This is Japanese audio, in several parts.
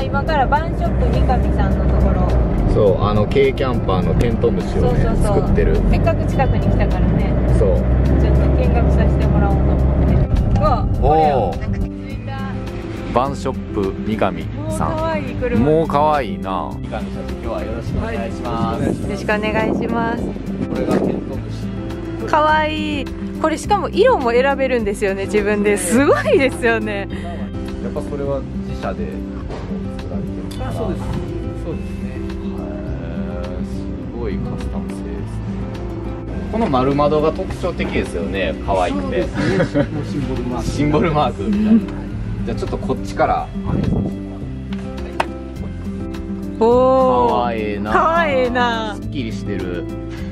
は今からバンショップ三上さんのところ。 そう、軽キャンパーのテント虫をね作ってる。 せっかく近くに来たからね、 そう、 ちょっと見学させてもらおうと思って。うわ、これや。 おお、バンショップ三上さん。 もう可愛い車。 もう可愛いな。三上社長、今日はよろしくお願いします。 よろしくお願いします。 これがテント虫。 可愛い。これしかも色も選べるんですよね、自分で。すごいですよね。 やっぱそれは自社で作られてるから。 そうです。そうですね。 すごいカスタム性ですね。この丸窓が特徴的ですよね。可愛くて。 もうシンボルマーク。 シンボルマークみたいな。じゃあちょっとこっちから上げさせてもらう。 おお。 可愛いな。 可愛いな。 すっきりしてる。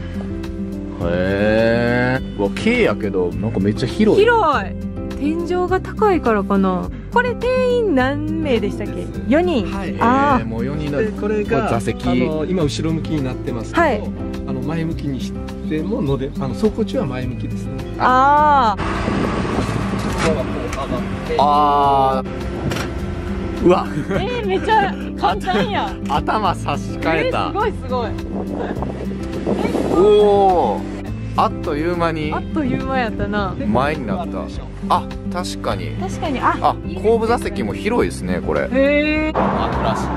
へえ。うわ、軽やけどなんかめっちゃ広い。 広い。天井が高いからかな。これ定員何名でしたっけ？4人。 はい。 あもう4人だ。 でこれが座席今後ろ向きになってますけど、 はい前向きにしても走行中は前向きですね。 あ。 あー、うわ、 めっちゃ簡単や。 頭差し替えた。 すごいすごい。 おお、あっという間にあっという間やったな。 前になった。あ、確かに。 確かに。 あ、後部座席も広いですね、これ。 へえ。 枕式。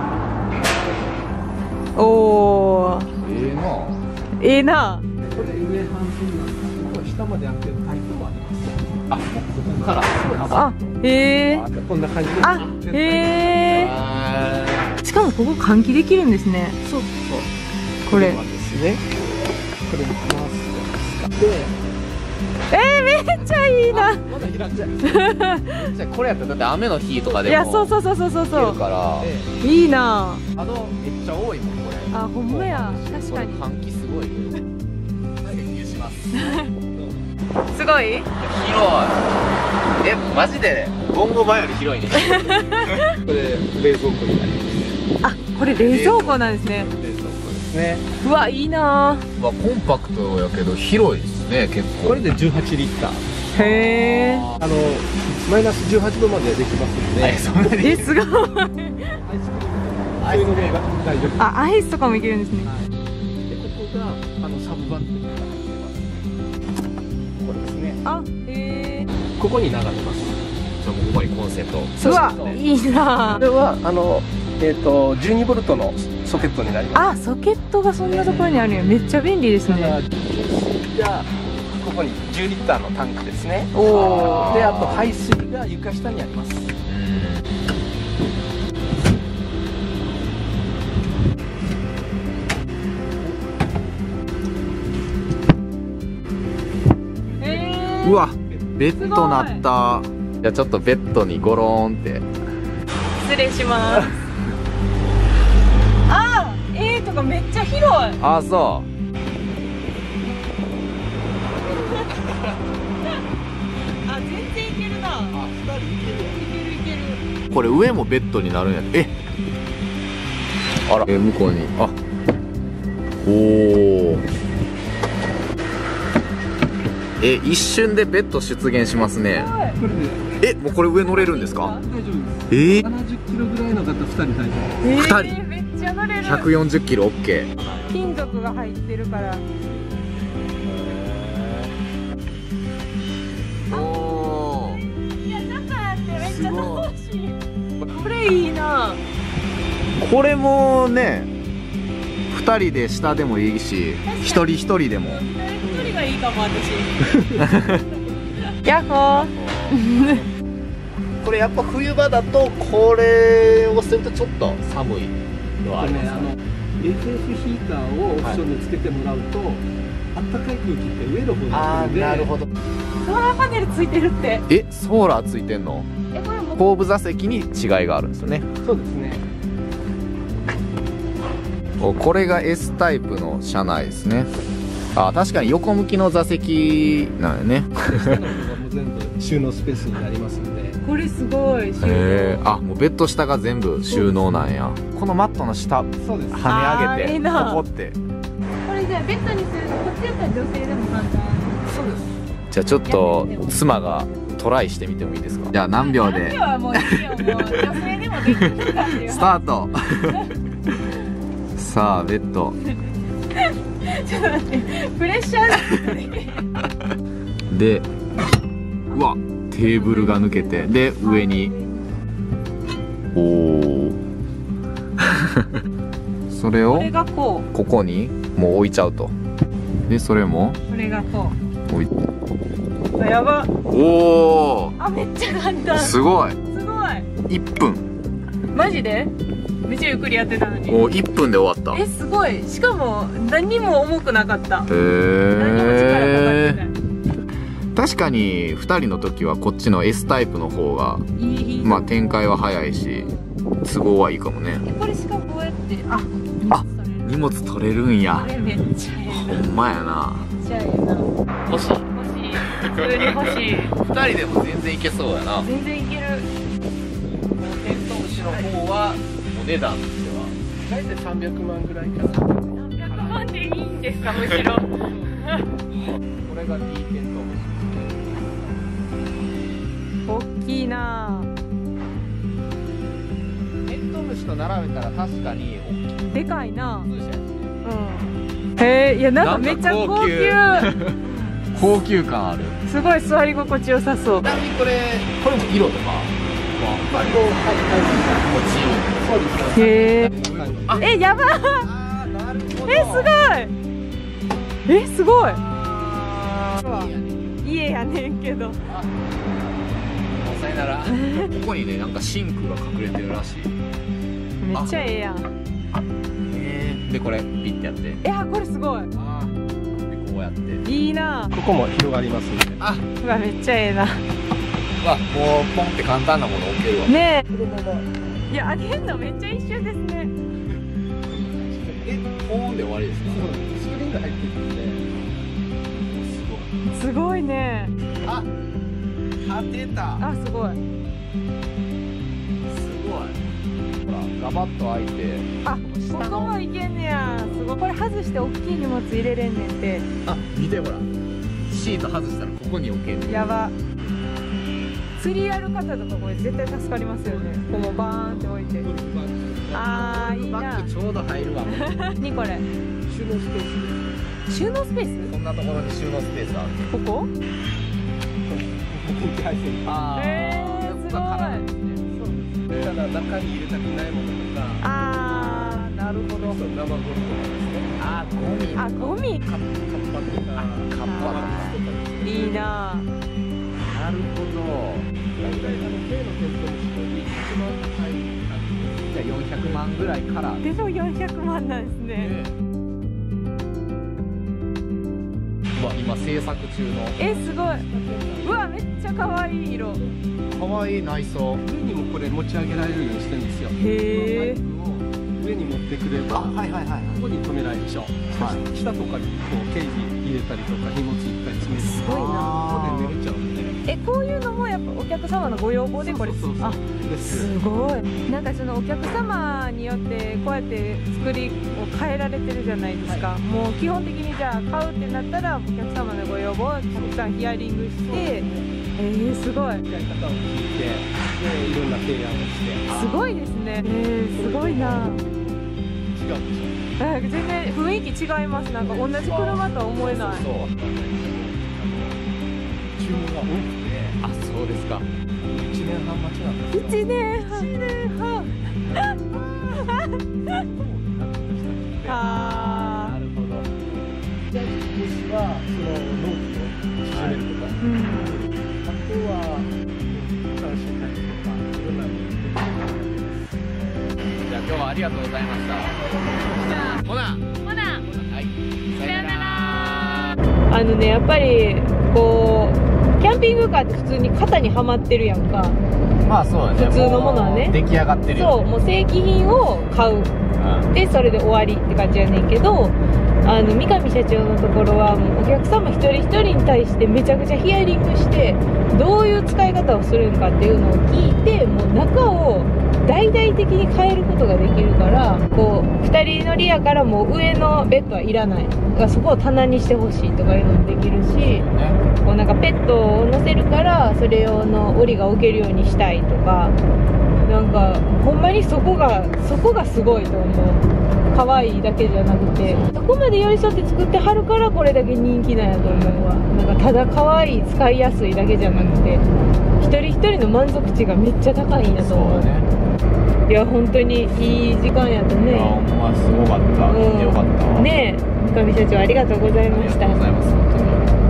おお。 ええな。 な。 これ上半分なんですけど、下まで開けるタイプもあります。 あ、もうここから。 あ、へえ。 こんな感じで。 あ、へえ。しかもここ換気できるんですね。 そうそう。 これ。 ですね。これ回す。で、 めっちゃいいな。 まだ開くじゃん。 じゃあこれやったらだって雨の日とかでもいや、そうそうそうそうそういけそう。 るから。 いいな。 めっちゃ多いもんこれ。 あ、ほんまや。確かに。 換気すごい。潜入します。 すごい。 広い。マジでボンゴバより広いね。 これ冷蔵庫になります。 あ、これ冷蔵庫なんですね。 冷蔵庫ですね。 うわ、いいな。 コンパクトやけど広いですね、結構。 これで18リッター。 へえ。 マイナス18度までできますので。 そんなに。 すごい。 そういうのが大丈夫。 あ、アイスとかもいけるんですね。 でここがサブバッテリーが入ってます。これですね。 あ、へえ。 ここに流れます。 じゃあもうここにコンセント。 うわ、いいなこ。れは12ボルトのソケットになりまあ、ソケットがそんなところにあるよ。めっちゃ便利ですす。 ね。 じゃあここに10リッターのタンクですね。 おお。 であと排水が床下にあります。 うわ、ベッドなった。じゃあちょっとベッドにゴローンって。 失礼します。あ、とかめっちゃ広い。 あ、そう。 あ、全然いけるな。あ、2人いける。 これ上もベッドになるんや。あら、向こうに。あ、おお。一瞬でベッド出現しますね。 これでもうこれ上乗れるんですか？ 大丈夫です。70キロぐらいの方2人大丈夫。 2人めっちゃ乗れる。 140キロ OK。 金属が入ってるから。 おー、 いや、だからってめっちゃ楽しい。これいいな。 これもね、2人で下でもいいし、1人1人でも。 1人がいいかも、私。ヤッホー。 これやっぱ冬場だとこれをするとちょっと寒いのはありますね。 FF ヒーターをオプションでつけてもらうと、あったかい空気って上の方に来るんで。 なるほど。 ソーラーパネルついてるって。 ソーラーついてんの？ これも後部座席に違いがあるんですよね。 そうですね。 これが S タイプの車内ですね。あ、確かに横向きの座席なんよね。 下の方がもう全部収納スペースになりますんで。 これすごい。 あ、もうベッド下が全部収納なんや。このマットの下そうです。 跳ね上げていいなここって。 これじゃあベッドにするとこっちやったら女性でも簡単。 そうです。 じゃあちょっと妻がトライしてみてもいいですか？じゃあ何秒ではもういいよ、もう女性でもできるかっていうスタートさあベッドちょっと待って、プレッシャーで、うわテーブルが抜けて、で上におおそれをこれがこここにもう置いちゃうと。でそれもう、これがこ置いて、 う、やば、 おおあ、めっちゃ簡単、 すごい。 すごい、 1分、 マジでめっちゃゆっくりやってたのに、 もう1分で終わった。 え、すごい、しかも何も重くなかった、 へ何も力かかってない、 確かに2人の時はこっちの S タイプの方がいい、 まあ展開は早いし都合はいいかもね。 これしかもこうやって、 あ、荷物取れるんや。 これめっちゃええな、 ほんまやな。 めっちゃええな、 欲しい。 欲しい、普通に欲しい、 2人でも全然いけそうやな。 全然いける、 テントウムシの方はお値段としては大体300万ぐらいかな。 300万でいいんですか、むしろこれが D テントウムシ。 大きいな、 テントウムシと並べたら確かに大きいでかいな、 風車やしね。 うん、へえ、いやなんかめっちゃ高級高級感ある。 すごい座り心地よさそう、 ちなみにこれも色とかまあ、こう、はい、そうです。 へえ、やば、 あーなるほど。 すごい、 いいやね。 家やねんけど、 さよなら。ここにねなんかシンクが隠れてるらしい。 めっちゃええやん、 でこれピッてやって、 これすごい、 でこうやって、 いいな、 ここも広がりますんで。 あ、 うわめっちゃええな、 うわもうポンって簡単なもの置けるわ。 ねえ、いやあげんのめっちゃ一瞬ですね、 ポーンで終わりですか？ スクリーンが入ってるんで。 すごいね、 あ、立てた。 あ、すごい、 すごい。ほらガバッと開いて、 あ、ここもいけんねや、すごい、これ外して大きい荷物入れれんねんて、 あ、見てほらシート外したらここに置ける。 やば、釣りやる方とかこれ絶対助かりますよね、ここもバーンって置いて、あーいいバなッグちょうど入るわ。 にこれ収納スペース。 収納スペーこんなところに収納スペースある。 ス、ここ、 ここに入ってる。 あすごい、 ただ中に入れたくないものとか。 あー、なるほど、 そう、生ゴミとかですね。 あ、ゴミ。 あ、ゴミ、 カッパとか。 カッパいいな、 なるほど。 大体Kのテントの人に一番高い。 じゃあ400万ぐらいから。 でも400万なんですね、 うわ今制作中の。 すごい、うわめっちゃ可愛い色、 可愛い内装。 上にもこれ持ち上げられるようにしてるんですよ。 へえ、 バイクを上に持ってくれば、 はいはいはい。 ここに止められるでしょ。 はい下とかにこうケージ入れたりとか紐ついたり詰める。 すごいな、 ここで寝れちゃうんで。 こういうのもやっぱお客様のご要望でこれ、 そうあ、 です。 すごい、なんかそのお客様によってこうやって作りを変えられてるじゃないですか、もう基本的にじゃあ買うってなったらお客様のご要望をたくさんヒアリングして、すごい、 やり方を聞いて、でいろんな提案をして。 すごいですね、すごいな、 違うんでし全然雰囲気違います、なんか同じ車とは思えない、 そうそう。 注文が多くて、 あ、そうですか。 1年半待ちなんですよ。 1年半あなるほど。 じゃあ虫はその納期を縮めるとか、 ー、うん、 あとは新しいタイプとかいろんなのをじゃあ今日はありがとうございました。ほな。 ほな、 はい。 さよなら。やっぱりこうキャンピングカーって普通に型にはまってるやんか、 まあそうだね。 普通のものはねもう出来上がってるよ。 そう、もう正規品を買う、でそれで終わりって感じやねんけど、三上社長のところはもうお客様一人一人に対してめちゃくちゃヒアリングして、どういう使い方をするんかっていうのを聞いて、もう中を大々的に変えることができるから、こう2人乗りやからもう上のベッドはいらない、そこを棚にしてほしいとかいうのもできるし、こうなんかペットを乗せるからそれ用の檻が置けるようにしたいとか、なんかほんまにそこがすごいと思う。可愛いだけじゃなくて、そこまで寄り添って作ってはるからこれだけ人気なんやと思うわ。なんかただ可愛い使いやすいだけじゃなくて、一人一人の満足値がめっちゃ高いんだと思う。いや本当にいい時間やったね。 ほんますごかった。よかったわ。 ねえ、深見社長ありがとうございました。 ありがとうございます。本当に。